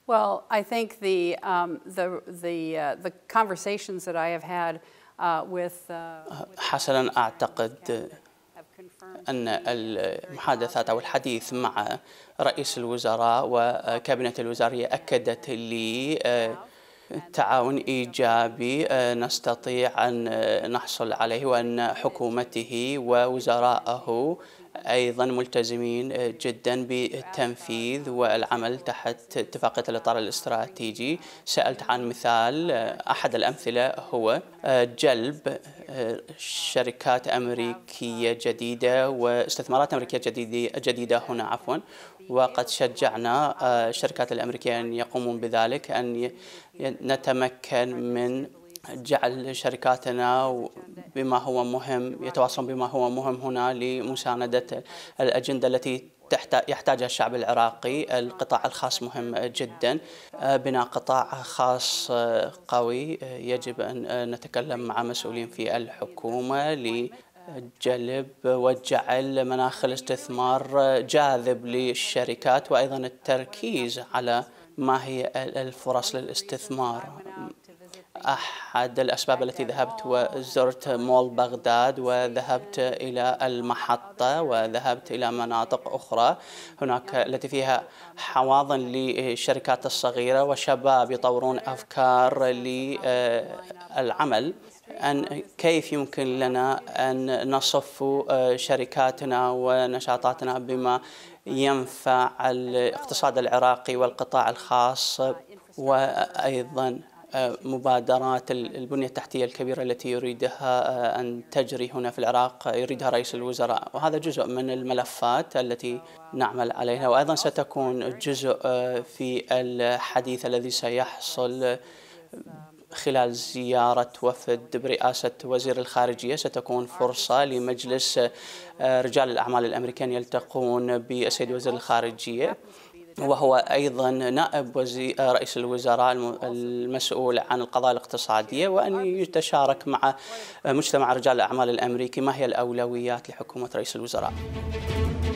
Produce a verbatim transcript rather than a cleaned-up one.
Well, I think the um, the the uh, the conversations that I have had uh, with, uh, with حسنا أعتقد أن المحادثات أو الحديث مع رئيس الوزراء وكابينة الوزارية أكدت لي تعاون إيجابي نستطيع أن نحصل عليه، وأن حكومته ووزراءه أيضا ملتزمين جدا بالتنفيذ والعمل تحت اتفاقية الإطار الاستراتيجي. سألت عن مثال، أحد الأمثلة هو جلب شركات أمريكية جديدة واستثمارات أمريكية جديدة جديدة هنا عفوا وقد شجعنا الشركات الأمريكية أن يقومون بذلك، أن نتمكن من جعل شركاتنا بما هو مهم يتواصلون بما هو مهم هنا لمساندة الأجندة التي يحتاجها الشعب العراقي. القطاع الخاص مهم جدا، بناء قطاع خاص قوي يجب أن نتكلم مع مسؤولين في الحكومة لجلب وجعل مناخ الاستثمار جاذب للشركات، وأيضا التركيز على ما هي الفرص للاستثمار. أحد الأسباب التي ذهبت وزرت مول بغداد وذهبت إلى المحطة وذهبت إلى مناطق أخرى هناك التي فيها حواضن للشركات الصغيرة وشباب يطورون أفكار للعمل، أن كيف يمكن لنا أن نصف شركاتنا ونشاطاتنا بما ينفع الاقتصاد العراقي والقطاع الخاص، وأيضا مبادرات البنية التحتية الكبيرة التي يريدها أن تجري هنا في العراق يريدها رئيس الوزراء، وهذا جزء من الملفات التي نعمل عليها. وأيضا ستكون جزء في الحديث الذي سيحصل خلال زيارة وفد برئاسة وزير الخارجية. ستكون فرصة لمجلس رجال الأعمال الأمريكان يلتقون بالسيد وزير الخارجية، وهو أيضا نائب وزير رئيس الوزراء المسؤول عن القضايا الاقتصادية، وأن يتشارك مع مجتمع رجال الأعمال الأمريكي ما هي الأولويات لحكومة رئيس الوزراء.